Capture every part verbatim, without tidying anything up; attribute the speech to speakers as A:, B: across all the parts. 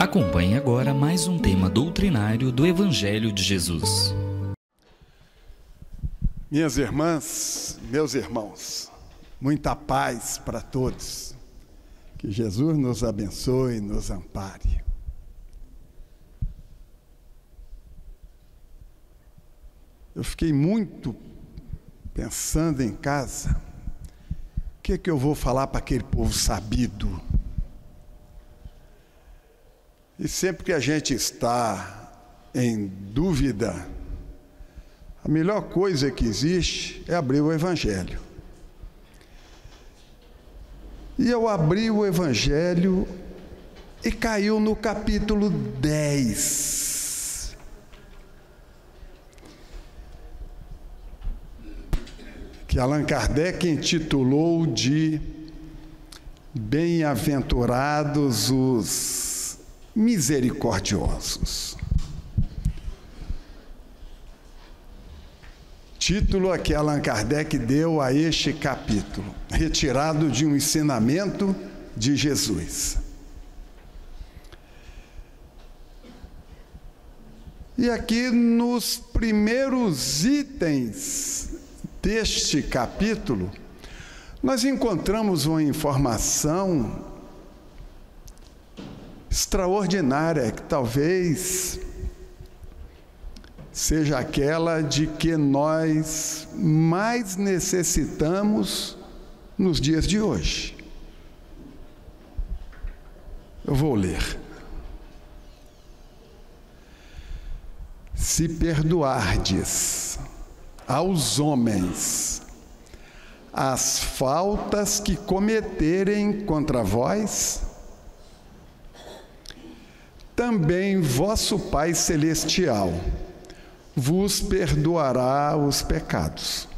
A: Acompanhe agora mais um tema doutrinário do Evangelho de Jesus.
B: Minhas irmãs, meus irmãos, muita paz para todos. Que Jesus nos abençoe e nos ampare. Eu fiquei muito pensando em casa, o que é que eu vou falar para aquele povo sabido? E sempre que a gente está em dúvida, a melhor coisa que existe é abrir o Evangelho. E eu abri o Evangelho e caiu no capítulo dez. Que Allan Kardec intitulou de Bem-aventurados os misericordiosos. Título a que Allan Kardec deu a este capítulo, retirado de um ensinamento de Jesus. E aqui nos primeiros itens deste capítulo, nós encontramos uma informação extraordinária, que talvez seja aquela de que nós mais necessitamos nos dias de hoje. Eu vou ler. Se perdoardes aos homens as faltas que cometerem contra vós, também vosso Pai Celestial vos perdoará os pecados.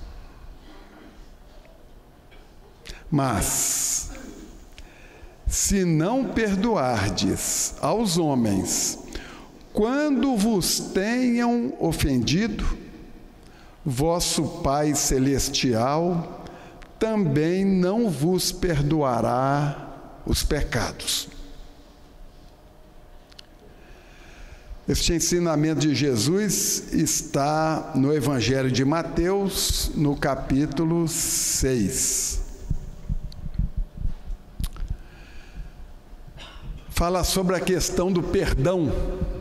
B: Mas, se não perdoardes aos homens quando vos tenham ofendido, vosso Pai Celestial também não vos perdoará os pecados. Este ensinamento de Jesus está no Evangelho de Mateus, no capítulo seis. Fala sobre a questão do perdão.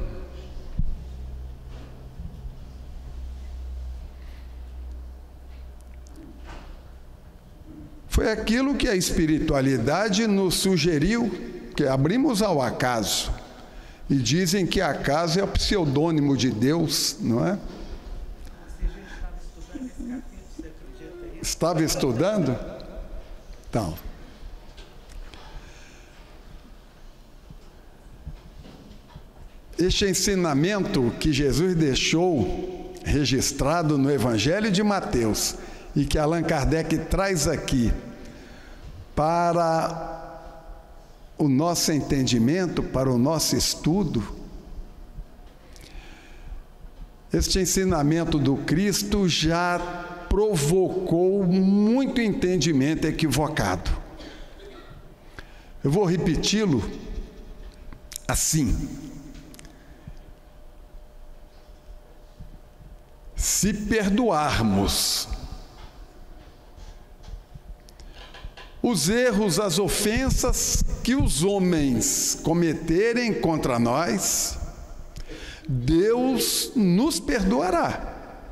B: Foi aquilo que a espiritualidade nos sugeriu, que abrimos ao acaso. E dizem que acaso é o pseudônimo de Deus, não é? Estava estudando? Então. Este ensinamento que Jesus deixou registrado no Evangelho de Mateus e que Allan Kardec traz aqui para o nosso entendimento, para o nosso estudo, este ensinamento do Cristo já provocou muito entendimento equivocado. Eu vou repeti-lo assim. Se perdoarmos os erros, as ofensas que os homens cometerem contra nós, Deus nos perdoará.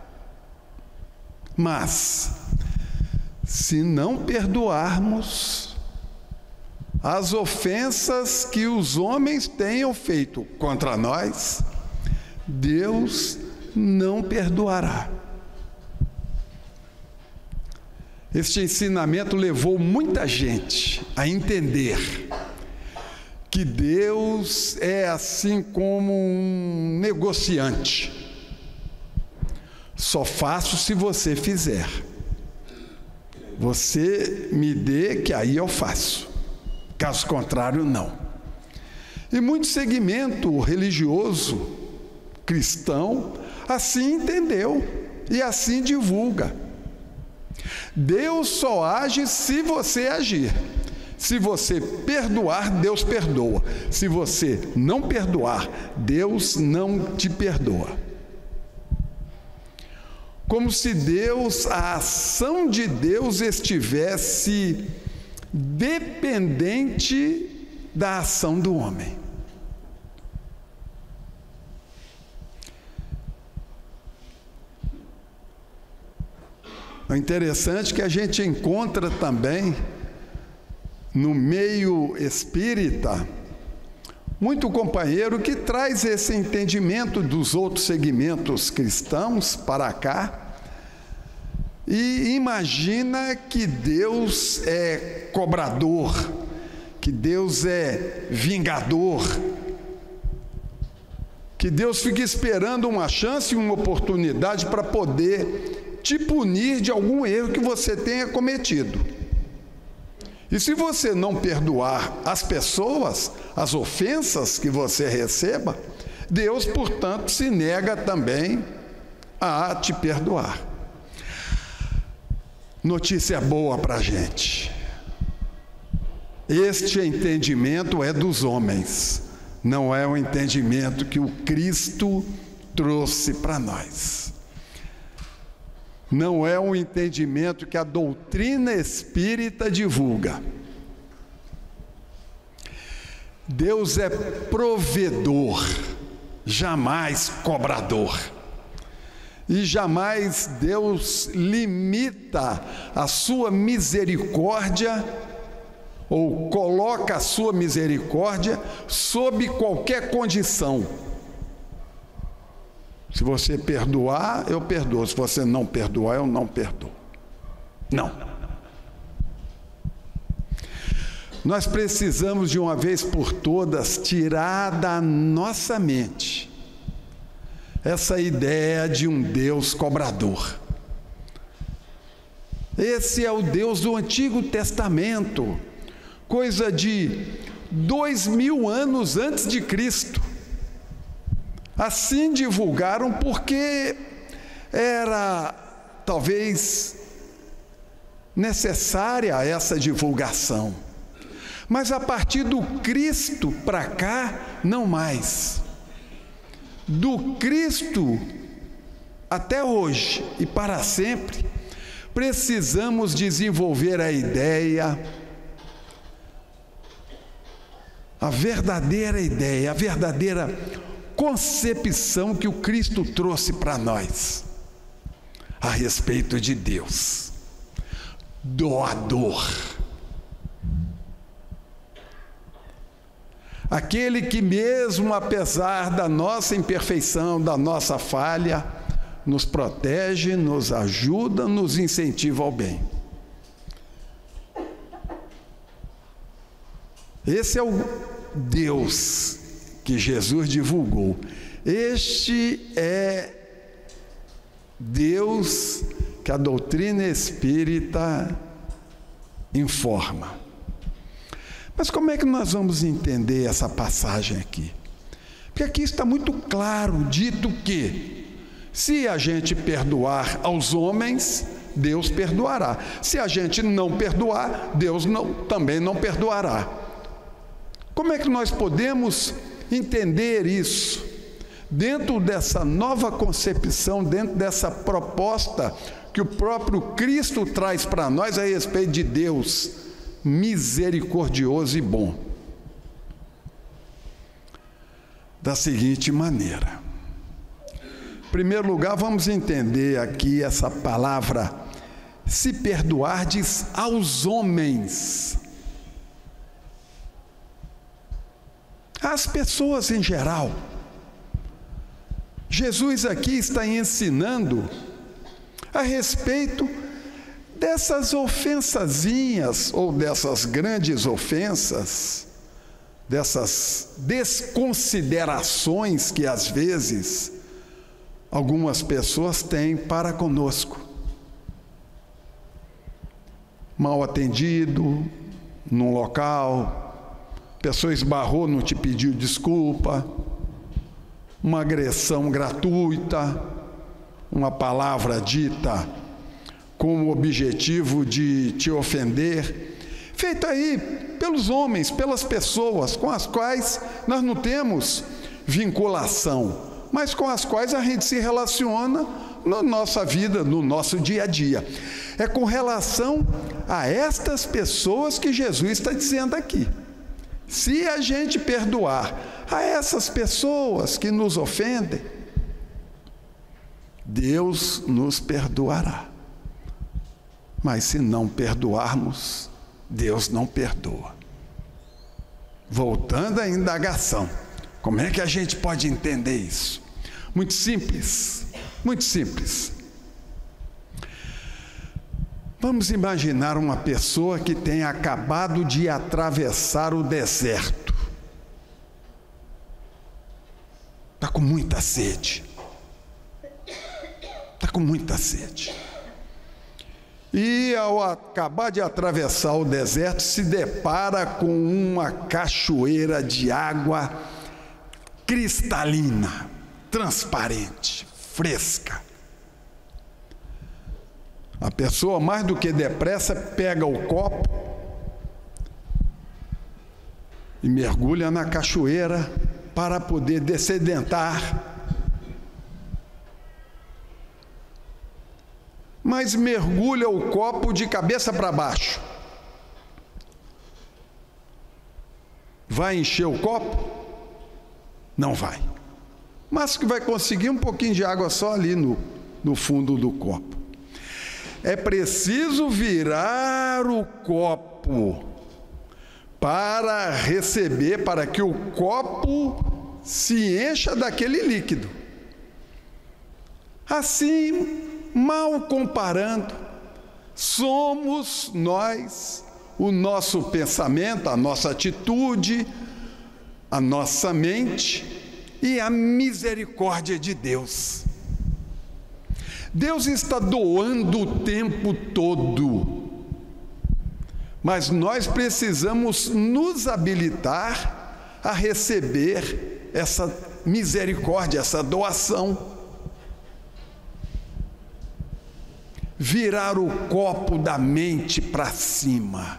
B: Mas, se não perdoarmos as ofensas que os homens tenham feito contra nós, Deus não perdoará. Este ensinamento levou muita gente a entender que Deus é assim como um negociante. Só faço se você fizer. Você me dê que aí eu faço. Caso contrário, não. E muito segmento religioso cristão assim entendeu e assim divulga. Deus só age se você agir. Se você perdoar, Deus perdoa. Se você não perdoar, Deus não te perdoa. Como se Deus, a ação de Deus estivesse dependente da ação do homem. É interessante que a gente encontra também no meio espírita muito companheiro que traz esse entendimento dos outros segmentos cristãos para cá e imagina que Deus é cobrador, que Deus é vingador, que Deus fica esperando uma chance e uma oportunidade para poder te punir de algum erro que você tenha cometido. E se você não perdoar as pessoas, as ofensas que você receba, Deus, portanto, se nega também a te perdoar. Notícia boa para a gente. Este entendimento é dos homens, não é o entendimento que o Cristo trouxe para nós. Não é um entendimento que a doutrina espírita divulga. Deus é provedor, jamais cobrador. E jamais Deus limita a sua misericórdia ou coloca a sua misericórdia sob qualquer condição. Se você perdoar, eu perdoo. Se você não perdoar, eu não perdoo. Não. Nós precisamos de uma vez por todas tirar da nossa mente essa ideia de um Deus cobrador. Esse é o Deus do Antigo Testamento, coisa de dois mil anos antes de Cristo. Assim divulgaram porque era talvez necessária essa divulgação. Mas a partir do Cristo para cá, não mais. Do Cristo até hoje e para sempre, precisamos desenvolver a ideia, a verdadeira ideia, a verdadeira concepção que o Cristo trouxe para nós a respeito de Deus, doador, aquele que mesmo apesar da nossa imperfeição, da nossa falha, nos protege, nos ajuda, nos incentiva ao bem. Esse é o Deus que Jesus divulgou. Este é Deus que a doutrina espírita informa. Mas como é que nós vamos entender essa passagem aqui? Porque aqui está muito claro, dito que se a gente perdoar aos homens, Deus perdoará. Se a gente não perdoar, Deus não, também não perdoará. Como é que nós podemos entender isso dentro dessa nova concepção, dentro dessa proposta que o próprio Cristo traz para nós a respeito de Deus misericordioso e bom? Da seguinte maneira. Em primeiro lugar, vamos entender aqui essa palavra, se perdoardes aos homens. As pessoas em geral. Jesus aqui está ensinando a respeito dessas ofensazinhas, ou dessas grandes ofensas, dessas desconsiderações que às vezes algumas pessoas têm para conosco. Mal atendido num local, pessoa esbarrou, não te pediu desculpa, uma agressão gratuita, uma palavra dita com o objetivo de te ofender, feita aí pelos homens, pelas pessoas com as quais nós não temos vinculação, mas com as quais a gente se relaciona na nossa vida, no nosso dia a dia. É com relação a estas pessoas que Jesus está dizendo aqui. Se a gente perdoar a essas pessoas que nos ofendem, Deus nos perdoará. Mas se não perdoarmos, Deus não perdoa. Voltando à indagação, como é que a gente pode entender isso? Muito simples, muito simples. Vamos imaginar uma pessoa que tenha acabado de atravessar o deserto. Está com muita sede. Está com muita sede. E ao acabar de atravessar o deserto, se depara com uma cachoeira de água cristalina, transparente, fresca. A pessoa, mais do que depressa, pega o copo e mergulha na cachoeira para poder dessedentar. Mas mergulha o copo de cabeça para baixo. Vai encher o copo? Não vai. Mas que vai conseguir um pouquinho de água só ali no, no fundo do copo. É preciso virar o copo para receber, para que o copo se encha daquele líquido. Assim, mal comparando, somos nós, o nosso pensamento, a nossa atitude, a nossa mente e a misericórdia de Deus. Deus está doando o tempo todo, mas nós precisamos nos habilitar a receber essa misericórdia, essa doação. Virar o copo da mente para cima.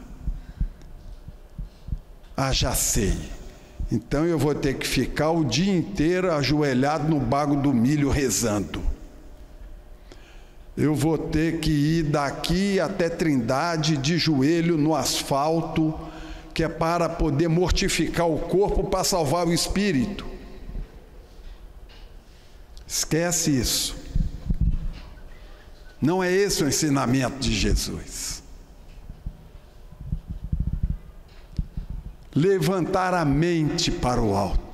B: Ah, já sei. Então eu vou ter que ficar o dia inteiro ajoelhado no bago do milho rezando. Eu vou ter que ir daqui até Trindade de joelho no asfalto, que é para poder mortificar o corpo para salvar o espírito. Esquece isso. Não é esse o ensinamento de Jesus. Levantar a mente para o alto.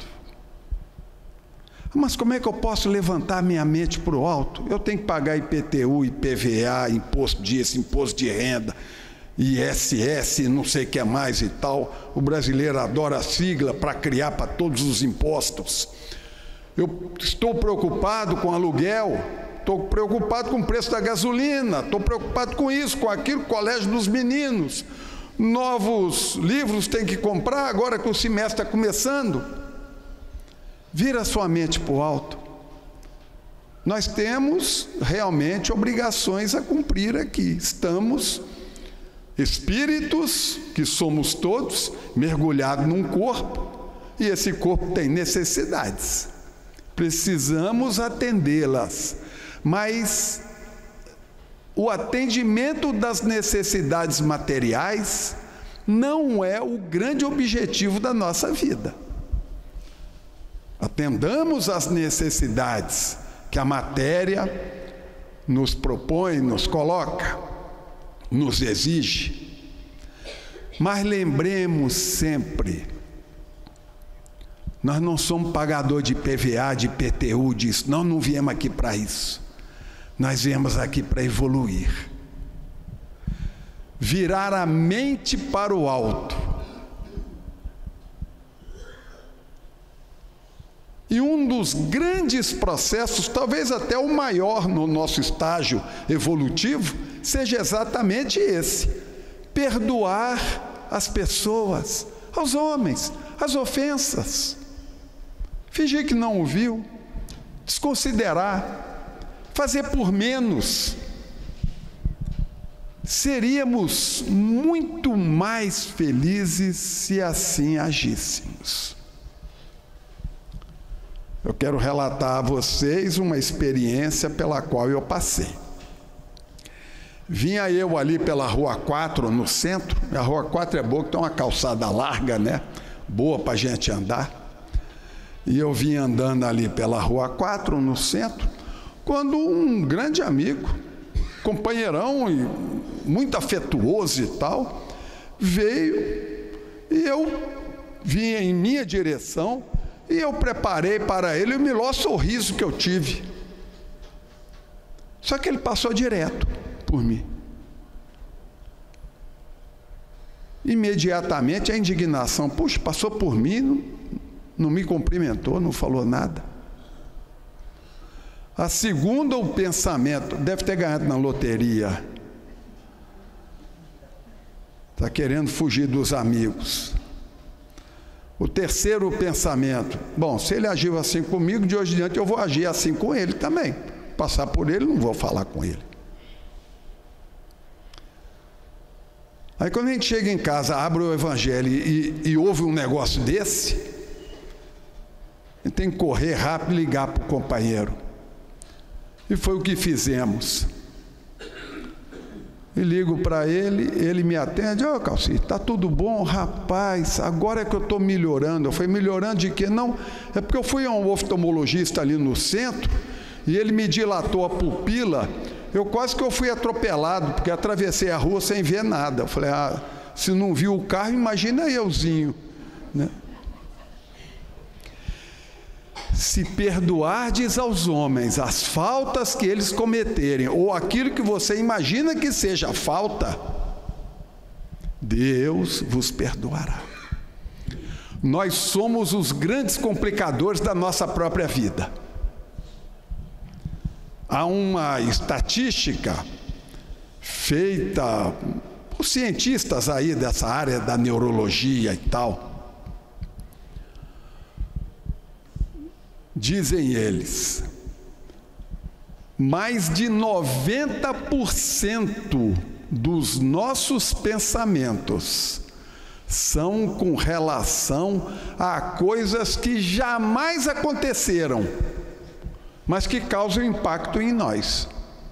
B: Mas como é que eu posso levantar minha mente para o alto? Eu tenho que pagar I P T U, I P V A, imposto disso, imposto de renda, I S S, não sei o que mais e tal. O brasileiro adora a sigla para criar para todos os impostos. Eu estou preocupado com aluguel, estou preocupado com o preço da gasolina, estou preocupado com isso, com aquilo, com o colégio dos meninos. Novos livros tem que comprar agora que o semestre está começando. Vira sua mente para o alto. Nós temos realmente obrigações a cumprir aqui. Estamos espíritos, que somos todos, mergulhados num corpo, e esse corpo tem necessidades. Precisamos atendê-las. Mas o atendimento das necessidades materiais não é o grande objetivo da nossa vida. Atendamos às necessidades que a matéria nos propõe, nos coloca, nos exige. Mas lembremos sempre, nós não somos pagador de I P V A, de I P T U, disso. Nós não viemos aqui para isso. Nós viemos aqui para evoluir. Virar a mente para o alto. E um dos grandes processos, talvez até o maior no nosso estágio evolutivo, seja exatamente esse: perdoar as pessoas, aos homens, as ofensas. Fingir que não ouviu, desconsiderar, fazer por menos. seríamos muito mais felizes se assim agíssemos. Eu quero relatar a vocês uma experiência pela qual eu passei. Vinha eu ali pela Rua quatro, no centro. A Rua quatro é boa, que tem uma calçada larga, né? Boa para a gente andar. E eu vinha andando ali pela Rua quatro, no centro, quando um grande amigo, companheirão e muito afetuoso e tal, veio e eu vinha em minha direção e eu preparei para ele o melhor sorriso que eu tive. Só que ele passou direto por mim. Imediatamente a indignação, puxa, passou por mim, não, não me cumprimentou, não falou nada. A segunda, o pensamento, deve ter ganhado na loteria. Está querendo fugir dos amigos. O terceiro pensamento, bom, se ele agiu assim comigo, de hoje em diante eu vou agir assim com ele também. Passar por ele, não vou falar com ele. Aí quando a gente chega em casa, abre o Evangelho e, e ouve um negócio desse, a gente tem que correr rápido e ligar para o companheiro. E foi o que fizemos. E ligo para ele, ele me atende. Ô, Calci, está tudo bom? Rapaz, agora é que eu estou melhorando. Eu falei, melhorando de quê? Não, é porque eu fui a um oftalmologista ali no centro e ele me dilatou a pupila. Eu quase que eu fui atropelado, porque atravessei a rua sem ver nada. Eu falei, ah, se não viu o carro, imagina euzinho, né? Se perdoardes aos homens as faltas que eles cometerem, ou aquilo que você imagina que seja falta, Deus vos perdoará. Nós somos os grandes complicadores da nossa própria vida. Há uma estatística feita por cientistas aí dessa área da neurologia e tal. Dizem eles, mais de noventa por cento dos nossos pensamentos são com relação a coisas que jamais aconteceram, mas que causam impacto em nós.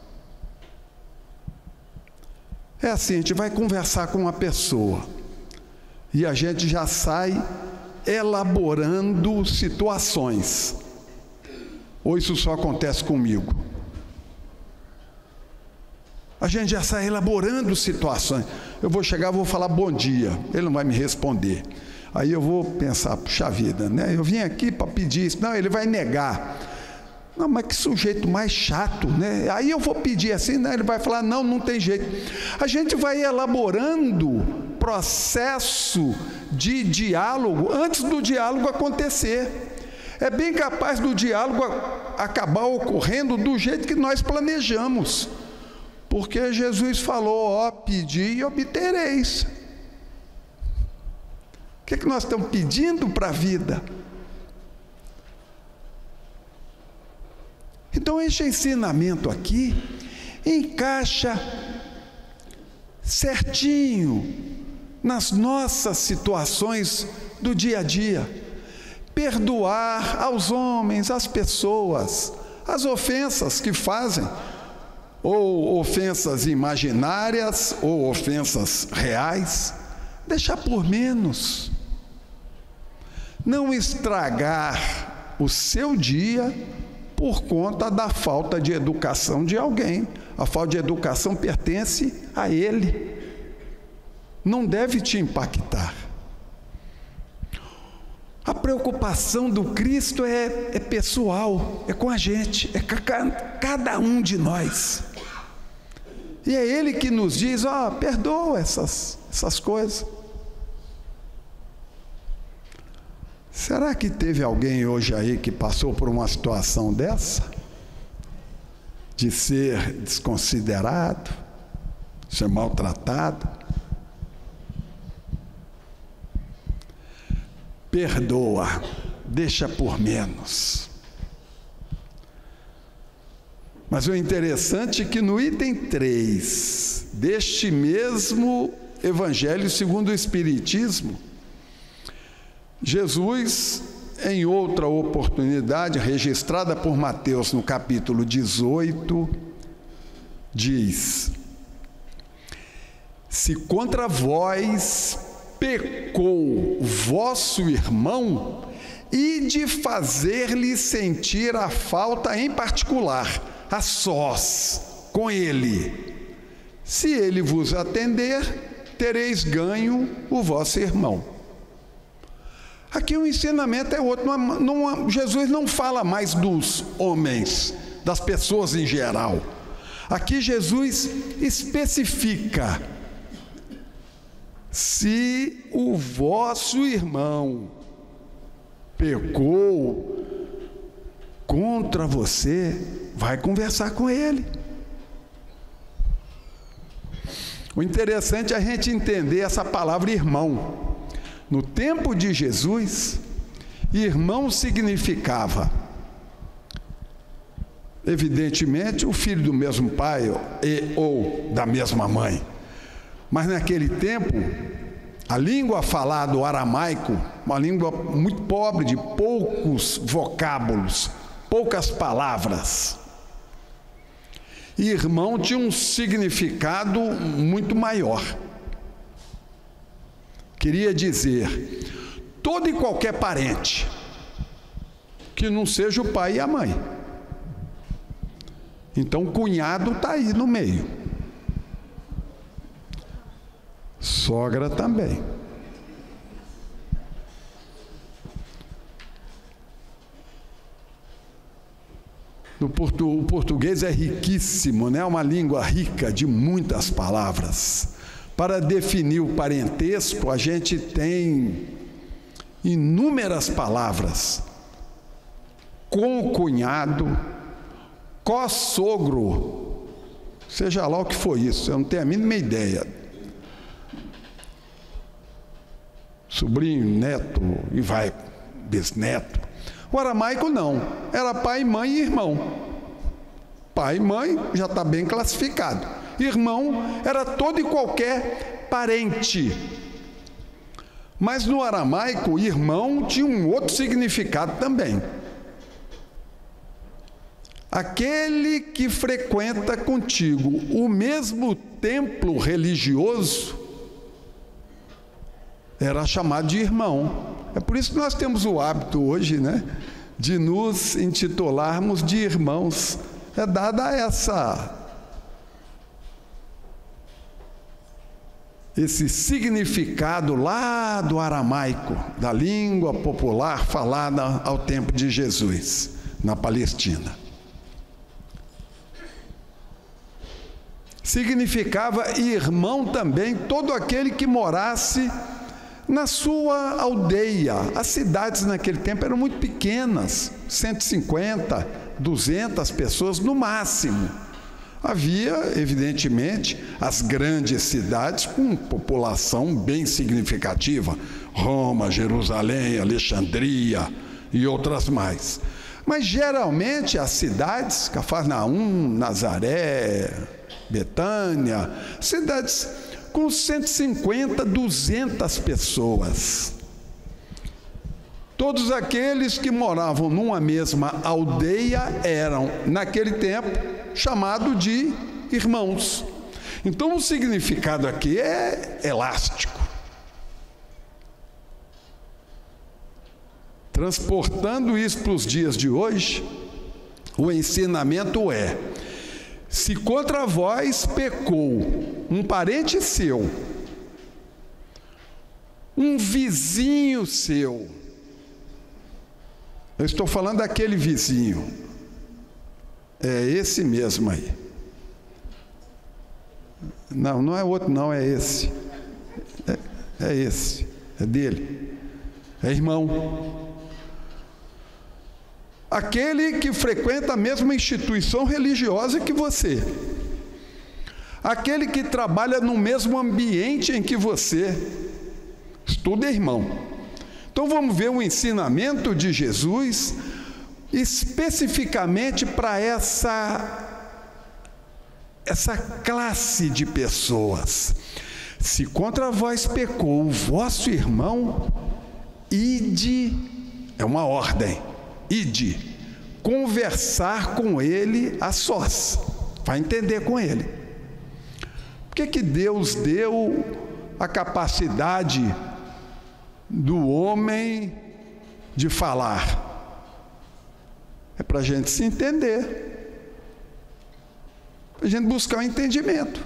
B: É assim, a gente vai conversar com uma pessoa e a gente já sai elaborando situações. Ou isso só acontece comigo? A gente já sai elaborando situações. Eu vou chegar, vou falar bom dia, ele não vai me responder. Aí eu vou pensar, puxa vida, né? Eu vim aqui para pedir isso. Não, ele vai negar. Não, mas que sujeito mais chato, né? Aí eu vou pedir assim, né? Ele vai falar, não, não tem jeito. A gente vai elaborando processo de diálogo antes do diálogo acontecer. É bem capaz do diálogo acabar ocorrendo do jeito que nós planejamos. Porque Jesus falou, ó, pedi e obtereis. O que é que nós estamos pedindo para a vida? Então, este ensinamento aqui encaixa certinho nas nossas situações do dia a dia. Perdoar aos homens, às pessoas, as ofensas que fazem, ou ofensas imaginárias, ou ofensas reais, deixar por menos. Não estragar o seu dia por conta da falta de educação de alguém. A falta de educação pertence a ele. Não deve te impactar. A preocupação do Cristo é, é pessoal, é com a gente, é com cada um de nós. E é Ele que nos diz, ó, oh, perdoa essas, essas coisas. Será que teve alguém hoje aí que passou por uma situação dessa? De ser desconsiderado, ser maltratado? Perdoa, deixa por menos. Mas o interessante é que no item três deste mesmo Evangelho segundo o Espiritismo, Jesus, em outra oportunidade, registrada por Mateus no capítulo dezoito, diz: se contra vós pecou vosso irmão, ide fazer-lhe sentir a falta em particular, a sós, com ele. Se ele vos atender, tereis ganho o vosso irmão. Aqui o ensinamento é outro. Não, não, Jesus não fala mais dos homens, das pessoas em geral. Aqui Jesus especifica: se o vosso irmão pecou contra você, vai conversar com ele. O interessante é a gente entender essa palavra irmão. No tempo de Jesus, irmão significava, evidentemente, o filho do mesmo pai e, ou da mesma mãe. Mas naquele tempo, a língua falada, o aramaico, uma língua muito pobre, de poucos vocábulos, poucas palavras. E irmão tinha um significado muito maior. Queria dizer, todo e qualquer parente que não seja o pai e a mãe. Então, cunhado está aí no meio. Sogra também. No portu, o português é riquíssimo, né? Uma língua rica de muitas palavras. Para definir o parentesco, a gente tem inúmeras palavras. Concunhado, co-sogro, seja lá o que for isso, eu não tenho a mínima ideia. Sobrinho, neto, e vai, bisneto. O aramaico não, era pai, mãe e irmão. Pai e mãe já está bem classificado. Irmão era todo e qualquer parente. Mas no aramaico, irmão tinha um outro significado também. Aquele que frequenta contigo o mesmo templo religioso era chamado de irmão. É por isso que nós temos o hábito hoje, né, de nos intitularmos de irmãos. É dada essa, esse significado lá do aramaico, da língua popular falada ao tempo de Jesus, na Palestina. Significava irmão também todo aquele que morasse na sua aldeia. As cidades naquele tempo eram muito pequenas, cento e cinquenta, duzentas pessoas no máximo. Havia, evidentemente, as grandes cidades com população bem significativa, Roma, Jerusalém, Alexandria e outras mais. Mas geralmente as cidades, Cafarnaum, Nazaré, Betânia, cidades com cento e cinquenta, duzentas pessoas. Todos aqueles que moravam numa mesma aldeia eram, naquele tempo, chamados de irmãos. Então, o significado aqui é elástico. Transportando isso para os dias de hoje, o ensinamento é: se contra vós pecou um parente seu, um vizinho seu, eu estou falando daquele vizinho, é esse mesmo aí. Não, não é outro não, é esse. É, é esse, é dele. É irmão. Aquele que frequenta a mesma instituição religiosa que você. Aquele que trabalha no mesmo ambiente em que você. Isso tudo é irmão. Então vamos ver o ensinamento de Jesus especificamente para essa essa classe de pessoas. Se contra vós pecou o vosso irmão, ide, é uma ordem, ide, conversar com ele a sós, vai entender com ele. Por que que Deus deu a capacidade do homem de falar? É para a gente se entender, para a gente buscar um entendimento.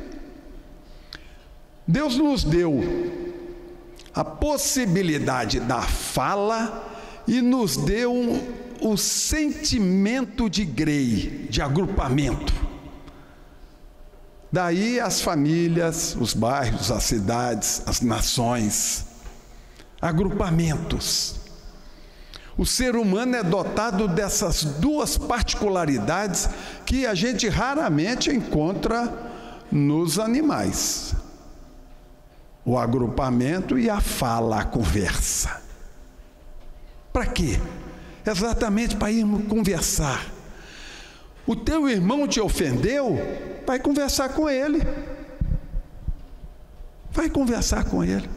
B: Deus nos deu a possibilidade da fala e nos deu um, o sentimento de grei, de agrupamento. Daí as famílias, os bairros, as cidades, as nações, agrupamentos. O ser humano é dotado dessas duas particularidades que a gente raramente encontra nos animais. O agrupamento e a fala, a conversa. Para quê? Exatamente para irmos conversar. O teu irmão te ofendeu, vai conversar com ele. Vai conversar com ele.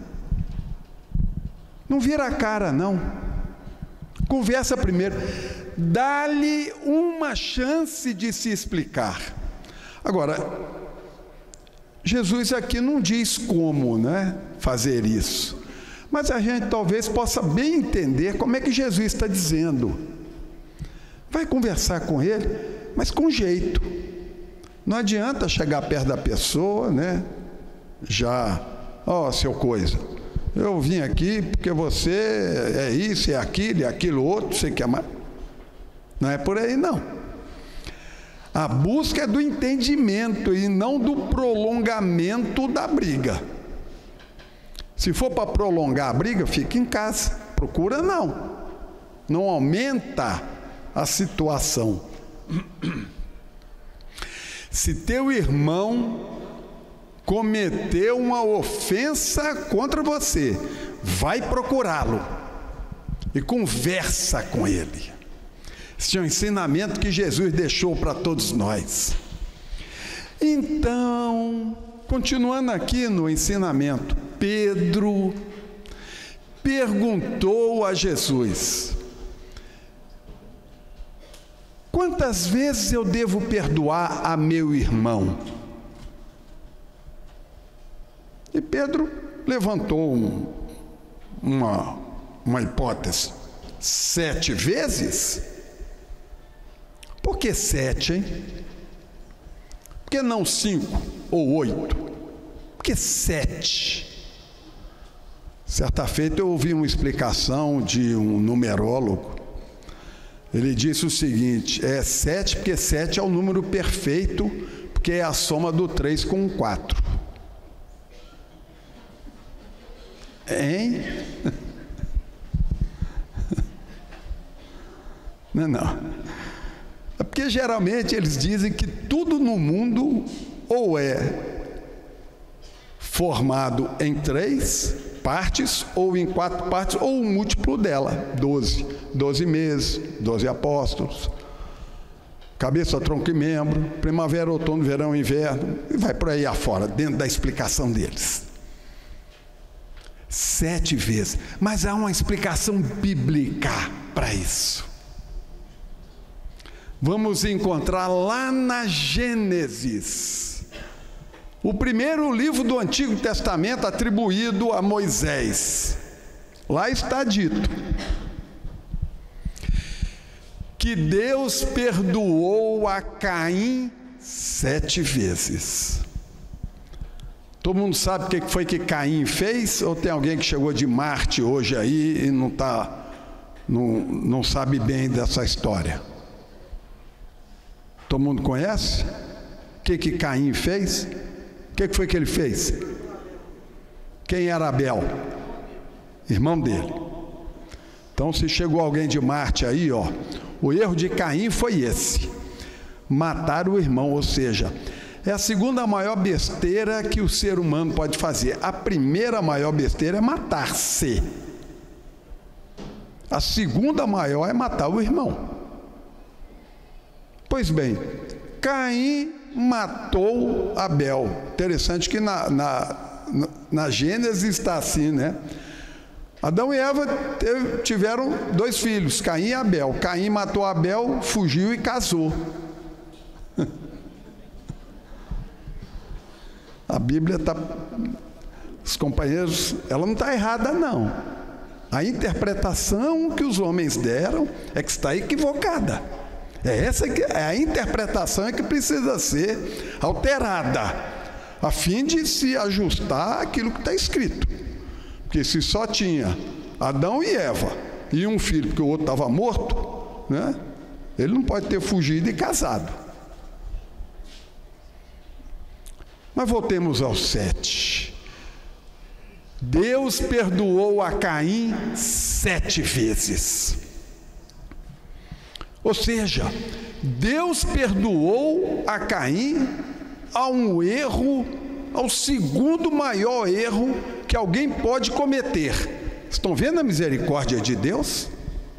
B: Não vira a cara, não. Conversa primeiro. Dá-lhe uma chance de se explicar. Agora, Jesus aqui não diz como, né, fazer isso. Mas a gente talvez possa bem entender como é que Jesus está dizendo. Vai conversar com ele, mas com jeito. Não adianta chegar perto da pessoa, né? Já, ó, oh, seu coisa, eu vim aqui porque você é isso, é aquilo, é aquilo outro, você quer mais. Não é por aí, não. A busca é do entendimento e não do prolongamento da briga. Se for para prolongar a briga, fica em casa. Procura não. Não aumenta a situação. Se teu irmão cometeu uma ofensa contra você, vai procurá-lo e conversa com ele. Esse é um ensinamento que Jesus deixou para todos nós. Então, continuando aqui no ensinamento, Pedro perguntou a Jesus: quantas vezes eu devo perdoar a meu irmão? E Pedro levantou um, uma, uma hipótese: sete vezes? Por que sete, hein? Por que não cinco ou oito? Por que sete? Certa feita eu ouvi uma explicação de um numerólogo. Ele disse o seguinte: é sete porque sete é o número perfeito, porque é a soma do três com o quatro. Hein? Não, não. É porque geralmente eles dizem que tudo no mundo ou é formado em três partes, ou em quatro partes, ou um múltiplo dela, doze. Doze meses, doze apóstolos, cabeça, tronco e membro, primavera, outono, verão, inverno, e vai por aí afora, dentro da explicação deles. Sete vezes. Mas há uma explicação bíblica para isso. Vamos encontrar lá na Gênesis, o primeiro livro do Antigo Testamento atribuído a Moisés. Lá está dito que Deus perdoou a Caim sete vezes. Todo mundo sabe o que foi que Caim fez? Ou tem alguém que chegou de Marte hoje aí e não, tá, não, não sabe bem dessa história? Todo mundo conhece? O que que Caim fez? O que foi que ele fez? Quem era Abel? Irmão dele. Então, se chegou alguém de Marte aí, ó, o erro de Caim foi esse: matar o irmão, ou seja, é a segunda maior besteira que o ser humano pode fazer. A primeira maior besteira é matar-se. A segunda maior é matar o irmão. Pois bem, Caim matou Abel. Interessante que na, na, na Gênesis está assim, né? Adão e Eva teve, tiveram dois filhos, Caim e Abel. Caim matou Abel, fugiu e casou. A Bíblia está... Os companheiros, ela não está errada, não. A interpretação que os homens deram é que está equivocada. É essa que é a interpretação é que precisa ser alterada, a fim de se ajustar àquilo que está escrito. Porque se só tinha Adão e Eva e um filho, porque o outro estava morto, né? Ele não pode ter fugido e casado. Mas voltemos ao sete. Deus perdoou a Caim sete vezes. Ou seja, Deus perdoou a Caim a um erro, ao segundo maior erro que alguém pode cometer. Estão vendo a misericórdia de Deus?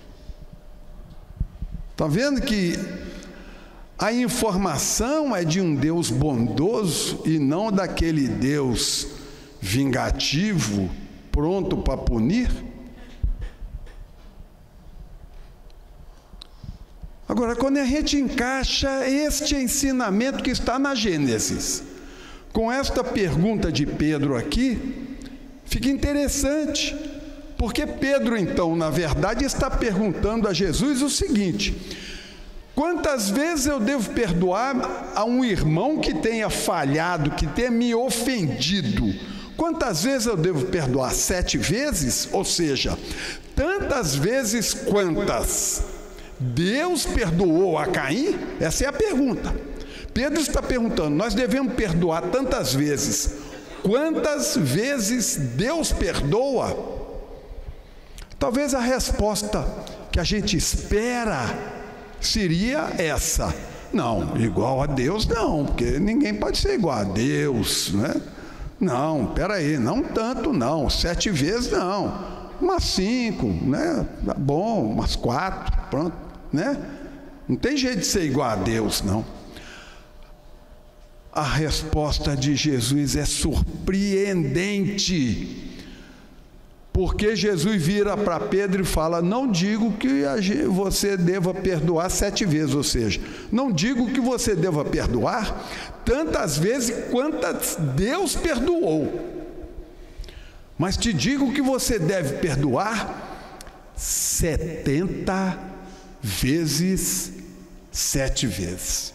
B: Estão vendo que a informação é de um Deus bondoso e não daquele Deus vingativo, pronto para punir? Agora, quando a gente encaixa este ensinamento que está na Gênesis, com esta pergunta de Pedro aqui, fica interessante, porque Pedro, então, na verdade, está perguntando a Jesus o seguinte: quantas vezes eu devo perdoar a um irmão que tenha falhado, que tenha me ofendido? Quantas vezes eu devo perdoar? Sete vezes? Ou seja, tantas vezes quantas Deus perdoou a Caim? Essa é a pergunta. Pedro está perguntando, nós devemos perdoar tantas vezes quantas vezes Deus perdoa? Talvez a resposta que a gente espera seria essa: não, igual a Deus não, porque ninguém pode ser igual a Deus, né? Não, peraí, não tanto não, sete vezes não, umas cinco, né? Tá bom, umas quatro, pronto, né? Não tem jeito de ser igual a Deus, não. A resposta de Jesus é surpreendente, porque Jesus vira para Pedro e fala: não digo que você deva perdoar sete vezes, ou seja, não digo que você deva perdoar tantas vezes quantas Deus perdoou, mas te digo que você deve perdoar setenta vezes sete vezes.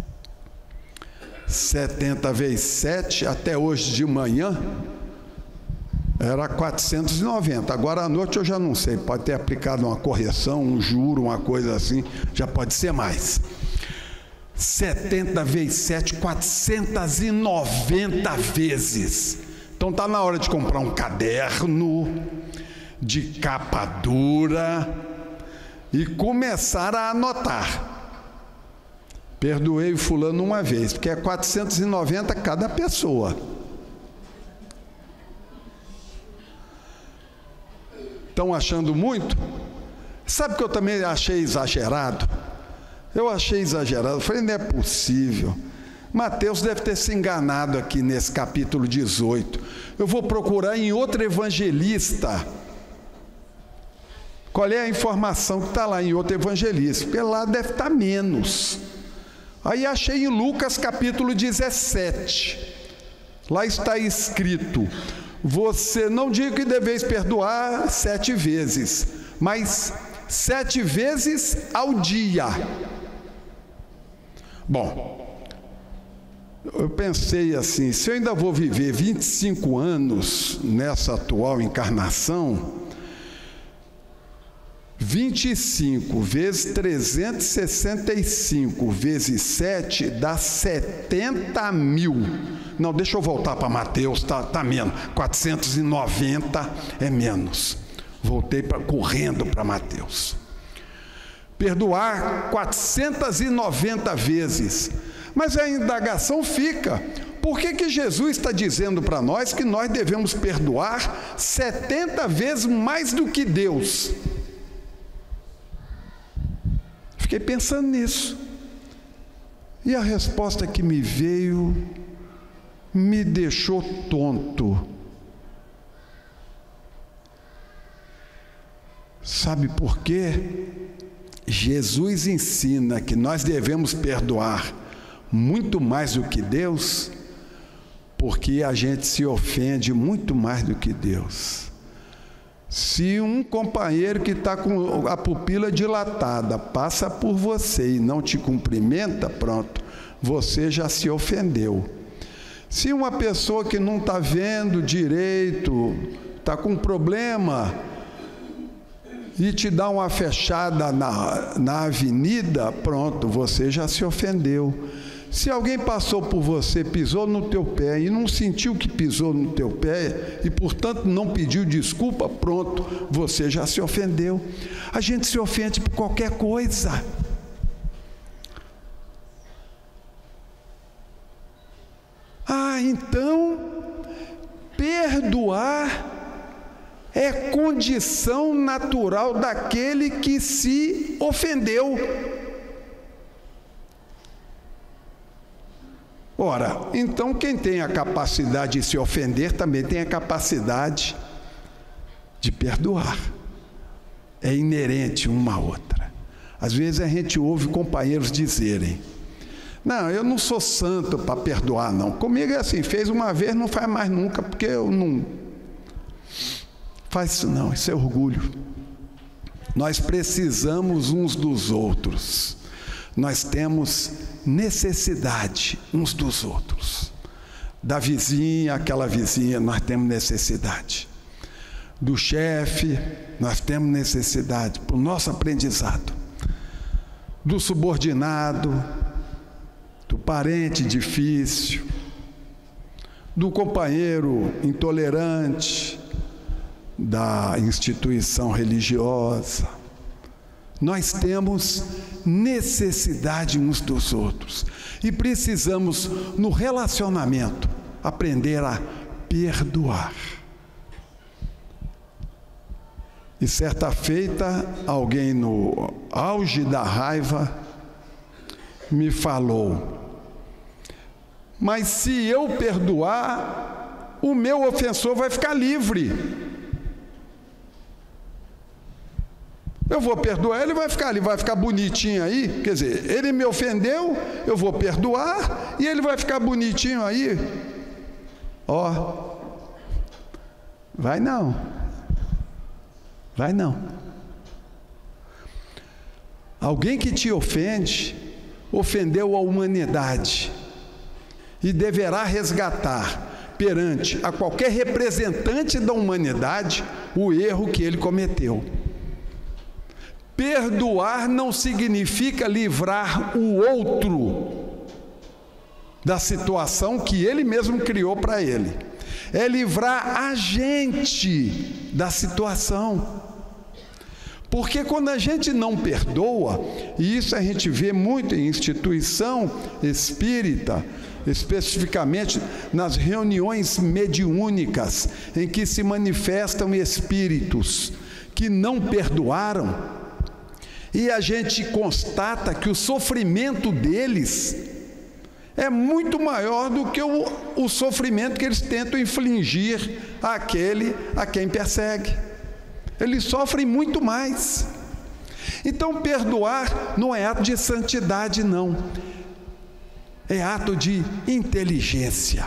B: setenta vezes sete, até hoje de manhã, era quatrocentos e noventa. Agora à noite eu já não sei, pode ter aplicado uma correção, um juro, uma coisa assim, já pode ser mais. setenta vezes sete, quatrocentos e noventa vezes. Então está na hora de comprar um caderno de capa dura e começar a anotar. Perdoei o fulano uma vez, porque é quatrocentos e noventa cada pessoa. Estão achando muito? Sabe que eu também achei exagerado? Eu achei exagerado, eu falei, não é possível. Mateus deve ter se enganado aqui nesse capítulo dezoito. Eu vou procurar em outro evangelista. Qual é a informação que está lá em outro evangelista? Porque lá deve estar menos. Aí achei em Lucas capítulo dezessete. Lá está escrito: você não diga que deveis perdoar sete vezes, mas sete vezes ao dia. Bom, eu pensei assim, se eu ainda vou viver vinte e cinco anos nessa atual encarnação, vinte e cinco vezes trezentos e sessenta e cinco vezes sete dá setenta mil. Não, deixa eu voltar para Mateus, está tá menos. quatrocentos e noventa é menos. Voltei pra, correndo para Mateus. Perdoar quatrocentos e noventa vezes. Mas a indagação fica: por que que Jesus está dizendo para nós que nós devemos perdoar setenta vezes mais do que Deus? Fiquei pensando nisso. E a resposta que me veio me deixou tonto. Sabe por quê? Jesus ensina que nós devemos perdoar muito mais do que Deus, porque a gente se ofende muito mais do que Deus. Se um companheiro que está com a pupila dilatada passa por você e não te cumprimenta, pronto, você já se ofendeu. Se uma pessoa que não está vendo direito, está com problema, e te dá uma fechada na, na avenida, pronto, você já se ofendeu. Se alguém passou por você, pisou no teu pé e não sentiu que pisou no teu pé e, portanto, não pediu desculpa, pronto, você já se ofendeu. A gente se ofende por qualquer coisa. Ah, então, perdoar é condição natural daquele que se ofendeu. Ora, então quem tem a capacidade de se ofender também tem a capacidade de perdoar. É inerente uma à outra. Às vezes a gente ouve companheiros dizerem: não, eu não sou santo para perdoar, não. Comigo é assim, fez uma vez, não faz mais nunca, porque eu não... Faz isso não, isso é orgulho. Nós precisamos uns dos outros. Nós temos necessidade uns dos outros. Da vizinha, aquela vizinha, nós temos necessidade. Do chefe, nós temos necessidade para o nosso aprendizado. Do subordinado, do parente difícil, do companheiro intolerante, da instituição religiosa. Nós temos necessidade uns dos outros e precisamos, no relacionamento, aprender a perdoar. E certa feita, alguém no auge da raiva me falou: mas se eu perdoar, o meu ofensor vai ficar livre. Eu vou perdoar, ele vai ficar ali, vai ficar bonitinho aí. Quer dizer, ele me ofendeu, eu vou perdoar e ele vai ficar bonitinho aí. Ó, vai não, vai não. Alguém que te ofende, ofendeu a humanidade e deverá resgatar perante a qualquer representante da humanidade o erro que ele cometeu. Perdoar não significa livrar o outro da situação que ele mesmo criou para ele. É livrar a gente da situação. Porque quando a gente não perdoa, e isso a gente vê muito em instituição espírita, especificamente nas reuniões mediúnicas, em que se manifestam espíritos que não perdoaram, e a gente constata que o sofrimento deles é muito maior do que o, o sofrimento que eles tentam infligir àquele a quem persegue. Eles sofrem muito mais. Então, perdoar não é ato de santidade, não. É ato de inteligência.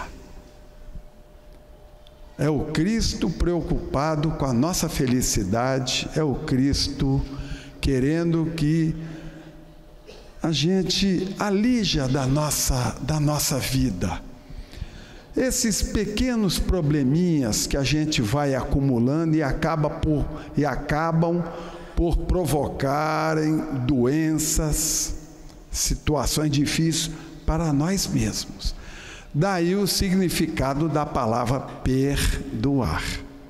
B: É o Cristo preocupado com a nossa felicidade, é o Cristo querendo que a gente alija da nossa, da nossa vida esses pequenos probleminhas que a gente vai acumulando e, acaba por, e acabam por provocarem doenças, situações difíceis para nós mesmos. Daí o significado da palavra perdoar.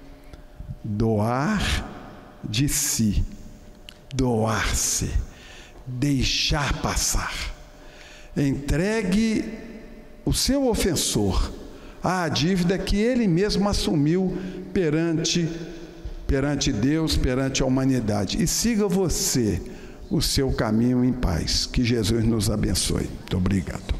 B: Doar de si. Doar-se, deixar passar. Entregue o seu ofensor à dívida que ele mesmo assumiu perante, perante Deus, perante a humanidade. E siga você o seu caminho em paz. Que Jesus nos abençoe. Muito obrigado.